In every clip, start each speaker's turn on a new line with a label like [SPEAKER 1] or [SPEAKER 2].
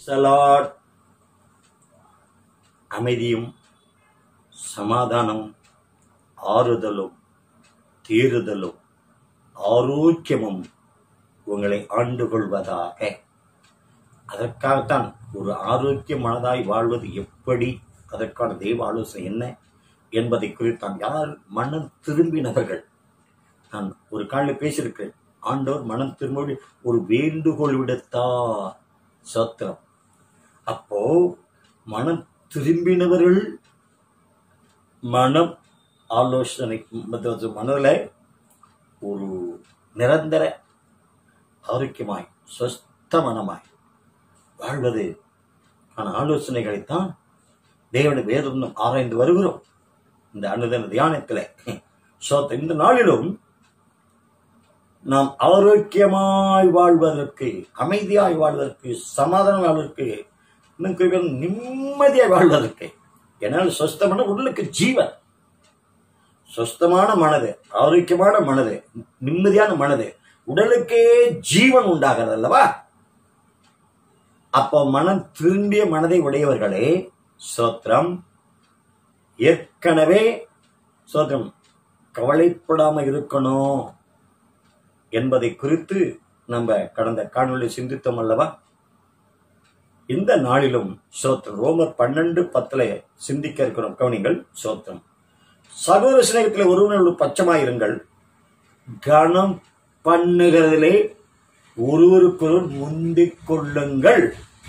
[SPEAKER 1] the Lord. அமைதியும் சமாதானம் ஆறுதலும் தீருதலும் ஆரோக்கியமும் உங்களை ஆண்டு கொள்வதாக. அதற்காகத்தான் ஒரு ஆரோக்கியமானதாய் வாழ்வது எப்படி, அதற்கான தெய்வ ஆலோசனை என்ன என்பதை குறித்தான். யார் மனம் திரும்பினவர்கள், நான் ஒரு காலில் பேசியிருக்கிறேன். ஆண்டவர் மனம் திரும்ப ஒரு வேண்டுகோள் விடுத்தார். சோத்திரம். அப்போ மனம் திரும்பினவர்கள் மனம் ஆலோசனை மனதில் ஒரு நிரந்தர ஆரோக்கியமாய் சொஸ்த மனமாய் வாழ்வது ஆலோசனைகளைத்தான் தேவனுடைய வேதம் ஆராய்ந்து வருகிறோம். இந்த அனுதின தியானத்தில் இந்த நாளிலும் நாம் ஆரோக்கியமாய் வாழ்வதற்கு, அமைதியாய் வாழ்வதற்கு, சமாதானம் வாழ்வதற்கு, நிம்மதியாய் வாழ்வதற்கு, என்னால் சொஸ்தமான உடலுக்கு ஜீவன், சொஸ்தமான மனது, ஆரோக்கியமான மனது, நிம்மதியான மனது, உடலுக்கே ஜீவன் உண்டாகிறது அல்லவா? அப்போ மனம் திரும்பிய மனதை உடையவர்களே சோத்திரம், ஏற்கனவே சோத்திரம் கவலைப்படாம இருக்கணும் என்பதை குறித்து நம்ம கடந்த காணொளி சிந்தித்தோம் அல்லவா? இந்த நாளிலும் சோத்திரம் ரோமர் 12:10 சிந்திக்க இருக்கிறோம். கவனிங்கள். சோத்திரம். சகோதர சிநேகத்தில் ஒருவனோடு பட்சமாயிருங்கள், கனம் பண்ணுகிறதிலே ஒருவருக்கொருவர் முந்திக் கொள்ளுங்கள்.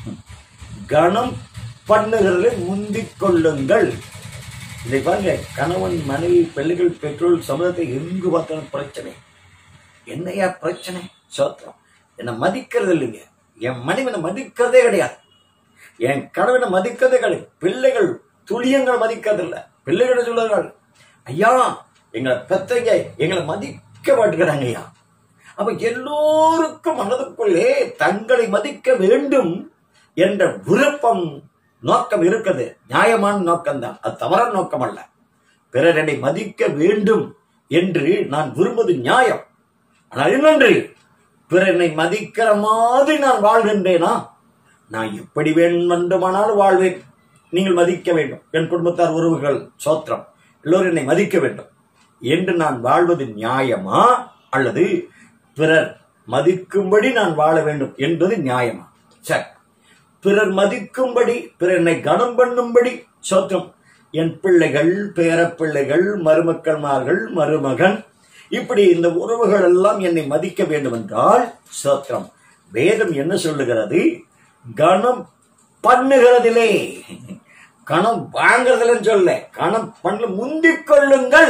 [SPEAKER 1] கனம் பண்ணுகிறதிலே முந்திக் கொள்ளுங்கள். இதை பாருங்க, கணவன் மனைவி பிள்ளைகள் பெற்றோர் சமுதாயத்தை எங்கு பார்த்தாலும் பிரச்சனை. என்னையா பிரச்சனை? சோத்திரம். என்னை மதிக்கிறது இல்லைங்க, என் மனைவி மதிக்கிறதே கிடையாது, என் கணவனை மதிக்கிறதே கிடையாது, பிள்ளைகள் துளியங்களை மதிக்கிறது இல்லை. பிள்ளைகளை சொல்லுறாங்க, ஐயா எங்களை பெத்தங்க எங்களை மதிக்க மாட்டேங்கிறாங்க ஐயா. அப்ப எல்லோருக்கும் மனதுக்குள்ளே தங்களை மதிக்க வேண்டும் என்ற விருப்பம் நோக்கம் இருக்கிறது. நியாயமான நோக்கம் தான், அது தவறான நோக்கம் அல்ல. பிறரை மதிக்க வேண்டும் என்று நான் விரும்புவது நியாயம். ஆனால் இன்னொன்று, பிறனை மதிக்கிற மாதிரி நான் வாழ்கின்றேனா? நான் எப்படி வேண்டுமானாலும் வாழ்வேன், நீங்கள் மதிக்க வேண்டும், என் குடும்பத்தார் உறவுகள் சோத்திரம் எல்லோரும் என்னை மதிக்க வேண்டும் என்று நான் வாழ்வது நியாயமா, அல்லது பிறர் மதிக்கும்படி நான் வாழ வேண்டும் என்பது நியாயமா? சரி, பிறர் மதிக்கும்படி, பிறர் என்னை கனம் பண்ணும்படி சோத்திரம் என் பிள்ளைகள், பேரப்பிள்ளைகள், மருமக்கள்மார்கள், மருமகன், இப்படி இந்த உறவுகள் எல்லாம் என்னை மதிக்க வேண்டும் என்றால் சோத்திரம் வேதம் என்ன சொல்லுகிறது? கனம் பண்ணுகிறதிலே, கணம் வாங்குறதுல சொல்ல, கணம் பண்ண முந்திக் கொள்ளுங்கள்.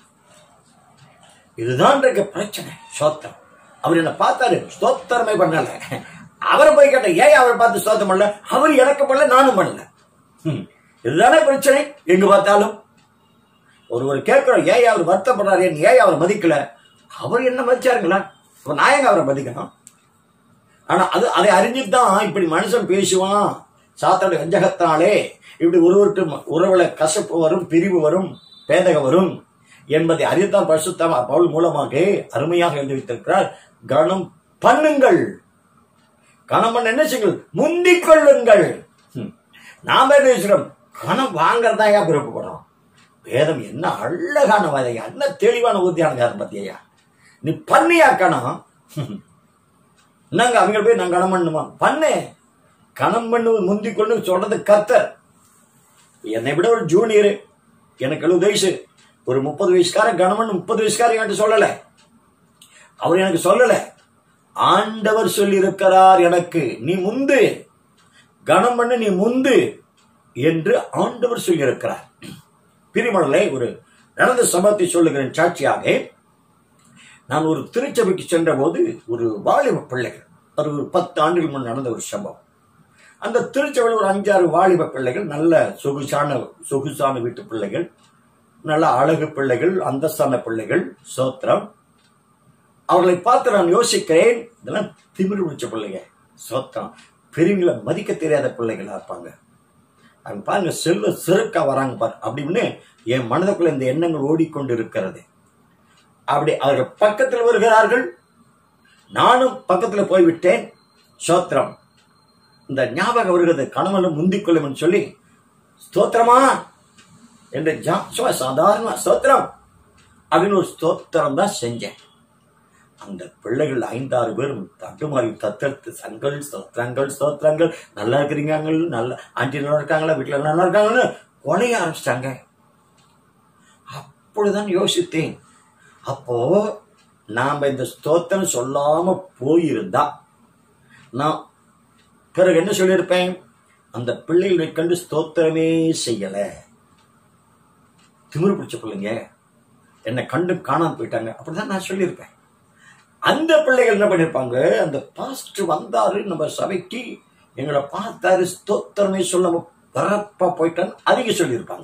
[SPEAKER 1] இதுதான் பிரச்சனை. சோத்திரம். அவர் என்ன பார்த்தாரு, ஸ்தோத்திரமே பண்ணல. அவரை போய் கேட்ட, ஏன் அவரை பார்த்து ஸ்தோத்திரம் பண்ணல? அவர் எனக்கு பண்ணல, நானும் பண்ணல. இதுதானே பிரச்சனை. எங்க பார்த்தாலும் ஒருவர் கேட்கிறோம், ஏன் அவர் வருத்தப்படுறாரு, ஏன் அவரை மதிக்கல? அவர் என்ன மதிச்சாருங்களா? நான் எங்க அவரை மதிக்கணும்? ஆனா அதை அறிஞ்சுதான் இப்படி மனுஷன் பேசுவான். சாத்தானுடைய வஞ்சகத்தாலே இப்படி ஒருவருக்கு உறவுல கசப்பு வரும், பிரிவு வரும், பேதகம் வரும் என்பதை அறியத்தான் பரிசுத்த பவுல் மூலமாக அருமையாக எழுதி வைத்திருக்கிறார். கனம் பண்ணுங்கள். கனம் பண்ண என்ன செய்யுங்கள்? முந்திக் கொள்ளுங்கள். நாம பேசுறோம், கனம் வாங்கறதா விருப்பப்படுறோம். வேதம் என்ன அழகான வாதையா, என்ன தெளிவான உறுதியான பத்தியா. நீ பண்ணியா கணம்? நாங்க அவங்க போய் நான் கணம் பண்ணுமா? பண்ணு. கணம் பண்ணு, முந்திக் கொண்டு சொல்றது கர்த்தர். என்னை விட ஒரு ஜூனியர், எனக்கு 70 வயசு, ஒரு 30 வயசுக்காரன் கணவன் 30 வயசுக்காரன் என்கிட்ட சொல்லல. அவர் எனக்கு சொல்லல, ஆண்டவர் சொல்லி இருக்கிறார் எனக்கு, நீ முந்து, கணம் பண்ணு, நீ முந்து என்று ஆண்டவர் சொல்லி இருக்கிறார். பிரிமணலை ஒரு நடந்த சம்பவத்தை சொல்லுகிறேன் சாட்சியாக. நான் ஒரு திருச்சபைக்கு சென்ற போது ஒரு வாலிப பிள்ளைகள், ஒரு 10 ஆண்டுகள் முன் நடந்த ஒரு சம்பவம். அந்த திருச்சபையில் ஒரு 5-6 வாலிப பிள்ளைகள், நல்ல சொகுசான வீட்டு பிள்ளைகள், நல்ல அழகு பிள்ளைகள், அந்தஸ்தான பிள்ளைகள் சோத்திரம். அவர்களை பார்த்து நான் யோசிக்கிறேன், இதெல்லாம் திமிரு பிடிச்ச பிள்ளைங்க சோத்திரம், பெரியவங்களை மதிக்க தெரியாத பிள்ளைகளா இருப்பாங்க. அவங்க பாருங்க, செல்வ செருக்கா வராங்க பாரு அப்படின்னு என் மனதுக்குள்ள இந்த எண்ணங்கள் ஓடிக்கொண்டு இருக்கிறது. அப்படி அவர்கள் பக்கத்தில் வருகிறார்கள், நானும் பக்கத்தில் போய்விட்டேன். சோத்திரம். இந்த ஞாபகம் வருகிறது, கணவனும் முந்திக்கொள்ளும் சொல்லி ஸ்தோத்திரமா என்று சாதாரண ஸ்தோத்திரம் அப்படின்னு ஒரு ஸ்தோத்திரம் தான் செஞ்சேன். அந்த பிள்ளைகள் 5-6 பேரும் தட்டுமாறி தத்தெடுத்து ஸ்தோத்திரங்கள் நல்லா இருக்கிறீங்க, நல்ல ஆண்டி நல்லா இருக்காங்களா, வீட்டுல நல்லா இருக்காங்கன்னு கொலைய ஆரம்பிச்சிட்டாங்க. அப்பொழுதுதான் யோசித்தேன், அப்போ நாம இந்த ஸ்தோத்திரம் சொல்லாம போயிருந்தா நான் பிறகு என்ன சொல்லியிருப்பேன், அந்த பிள்ளைகளை கண்டு ஸ்தோத்திரமே செய்யல, திமிரு பிடிச்ச பிள்ளைங்க என்னை கண்டு காணாம போயிட்டாங்க, அப்படிதான் நான் சொல்லியிருப்பேன். அந்த பிள்ளைகள் என்ன பண்ணிருப்பாங்க, அந்த பாஸ்டர் வந்தாரு நம்ம சபைக்கு, எங்களை பார்த்தாரு, ஸ்தோத்திரமே சொல்லாம பரப்பா போயிட்டான்னு அதிக சொல்லியிருப்பாங்க.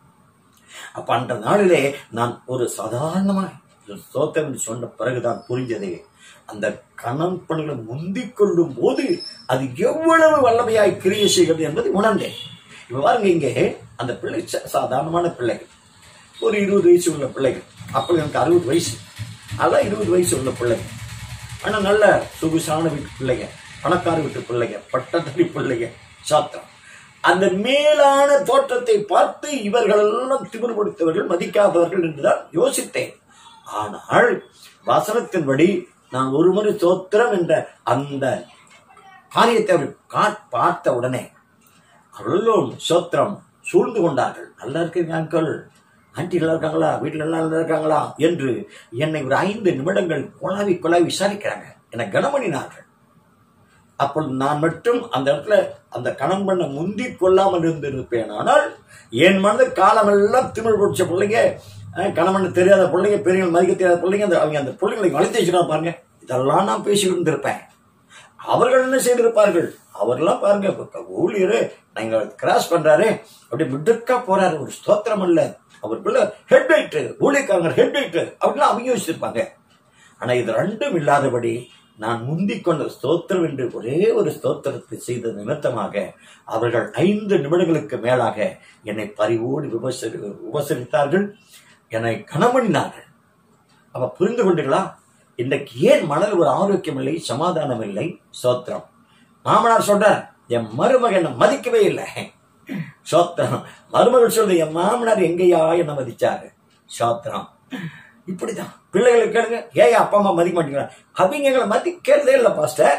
[SPEAKER 1] அப்ப அந்த நாளிலே நான் ஒரு சாதாரணமா ஸ்தோத்திரம் சொன்ன பிறகுதான் புரிஞ்சது, அந்த கணவன் பணிகளை முந்திக் கொள்ளும் போது அது எவ்வளவு வல்லமையாய் கிரியை செய்கிறது என்பதை உணர்ந்தேன். இப்ப பாருங்க, இங்கே அந்த பிள்ளை சாதாரணமான பிள்ளைகள், ஒரு 20 வயசு உள்ள பிள்ளைகள், அப்ப எனக்கு 60 வயசு, அதான் 20 வயசு உள்ள பிள்ளைங்க. ஆனா நல்ல சொகுசான வீட்டு பிள்ளைங்க, பணக்கார வீட்டு பிள்ளைங்க, பட்டத்தடி பிள்ளைங்க. சாத்திரம் அந்த மேலான தோற்றத்தை பார்த்து இவர்கள் எல்லாம் திமிர் பிடித்தவர்கள், மதிக்காதவர்கள் என்றுதான் யோசித்தேன். ஆனால் வசனத்தின்படி நான் ஒரு முறை ஸ்தோத்திரம் என்ற அந்த காரியத்தை அவர் பார்த்த உடனே அவர்களும் ஸ்தோத்திரம் சூழ்ந்து கொண்டார்கள். நல்லா இருக்கிறீங்க அங்கிள், ஆண்டி நல்லா இருக்காங்களா, வீட்டுல எல்லாம் நல்லா இருக்காங்களா என்று என்னை ஒரு 5 நிமிடங்கள் குழாவி விசாரிக்கிறாங்க, என்னை கனமணினார்கள். அப்பொழுது நான் மட்டும் அந்த இடத்துல அந்த கணவன் பண்ண முந்தி கொள்ளாமல் இருந்திருப்பேன். ஆனால் என் மனது காலமெல்லாம் திமிழ் பிடிச்ச பிள்ளைங்க, கணவன் தெரியாத பிள்ளைங்க, பெரியவங்க மதிக்க தெரியாத பிள்ளைங்க, அவங்க அந்த பிள்ளைங்களை வளர்த்து வச்சுக்கலாம் பாருங்க, இதெல்லாம் நான் பேசிக்கிட்டு இருந்திருப்பேன். அவர்கள் என்ன செய்திருப்பார்கள், அவர்லாம் பாருங்க, ஊழியரு நீங்க கிராஸ் பண்றாரு, அப்படி மிடுக்கா போறாரு, ஒரு ஸ்தோத்திரம் இல்ல, அவருக்குள்ள ஹெட் வெயிட், ஊழியக்காரங்க ஹெட் வெயிட் அப்படிலாம் அவங்க யோசிச்சிருப்பாங்க. ஆனா இது ரெண்டும் இல்லாதபடி நான் முந்திக் கொண்ட ஸ்தோத்திரம் என்று ஒரே ஒரு ஸ்தோத்திரத்தை செய்த நிமித்தமாக அவர்கள் 5 நிமிடங்களுக்கு மேலாக என்னை பரிவோடு உபசரித்தார்கள், என்னை கனமணினார்கள். அப்ப புரிந்து கொண்டீங்களா, இன்றைக்கு ஏன் மனதில் ஒரு ஆரோக்கியம் இல்லை, சமாதானம் இல்லை? ஸ்தோத்திரம். மாமனார் சொல்றார், என் மருமகன் மதிக்கவே இல்லை. ஸ்தோத்திரம். மருமகள் சொல்றது, என் மாமனார் எங்கேயா என்ன மதிச்சாரு. ஸ்தோத்திரம். இப்படிதான் பிள்ளைகளுக்கு கேளுங்க, ஏன் அப்பா அம்மா மதிக்க மாட்டேங்கிறாங்க, அவங்க எங்களை மதிக்கிறதே இல்லை பாஸ்டர்.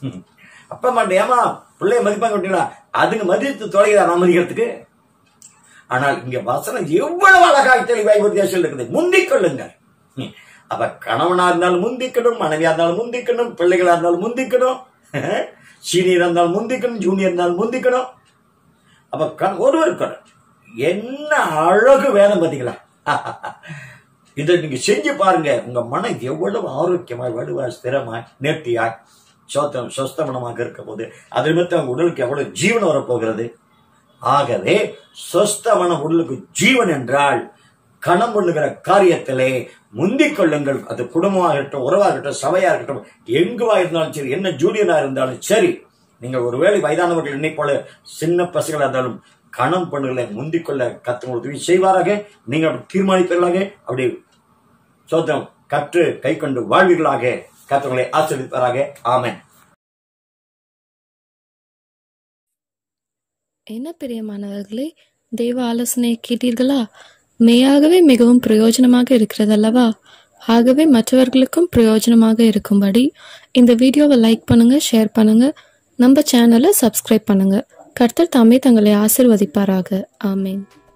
[SPEAKER 1] அப்பா அம்மா ஏமா பிள்ளைய மதிப்பாங்க விட்டீங்களா, அதுங்க மதித்து தொலைகிறா நான் மதிக்கிறதுக்கு. ஆனால் இங்க வசனம் எவ்வளவு அழகாய் தெளிவாய் உத்தியாசம் இருக்குது, முந்திக் கொள்ளுங்கள். அப்ப கணவனா இருந்தாலும் முந்திக்கணும், மனைவியா இருந்தாலும் முந்திக்கணும், பிள்ளைகளா இருந்தாலும் முந்திக்கணும், சீனியர் இருந்தாலும் முந்திக்கணும், ஜூனியர் இருந்தாலும் முந்திக்கணும். அப்ப ஒருவருக்கு என்ன அழகு வேணும் பாத்தீங்களா? இதை நீங்க செஞ்சு பாருங்க, உங்க மனம் எவ்வளவு ஆரோக்கியமாய், வலுவாய், ஸ்திரமாய், நேர்த்தியாய், சொஸ்தமனமாக இருக்க போது அது நிமித்தம் அவங்க உடலுக்கு எவ்வளவு ஜீவன் வரப்போகிறது. ஆகவே சொஸ்தமனம் உடலுக்கு ஜீவன் என்றால் கணம் பண்ணுகிற காரியத்திலே முந்திக் கொள்ளுங்கள். அது குடும்பமாக இருக்கட்டும், உறவாக இருக்கட்டும், சபையா இருக்கட்டும், எங்குவா இருந்தாலும் சரி, என்ன ஜூனியரா இருந்தாலும் சரி, நீங்கள் ஒருவேளை வயதானவர்கள் என்னை போல சின்ன பசங்களா இருந்தாலும் கணம் பண்ணுகளை முந்திக் கொள்ள கத்தவங்களுக்கு உதவி செய்வாராக. நீங்க அப்படி தீர்மானிப்பீர்களாக, அப்படி சோத்திரம் கற்று கை கொண்டு வாழ்வீர்களாக. கத்தவங்களை ஆசீர்வதிப்பாராக. ஆமென்.
[SPEAKER 2] என்ன பிரியமானவர்களே, தேவ ஆலோசனை கேட்டீர்களா? மெய்யாகவே மிகவும் பிரயோஜனமாக இருக்கிறது அல்லவா? ஆகவே மற்றவர்களுக்கும் பிரயோஜனமாக இருக்கும்படி இந்த வீடியோவை லைக் பண்ணுங்க, ஷேர் பண்ணுங்க, நம்ம சேனலை சப்ஸ்கிரைப் பண்ணுங்க. கர்த்தர் தாமே தங்களை ஆசீர்வதிப்பாராக. ஆமென்.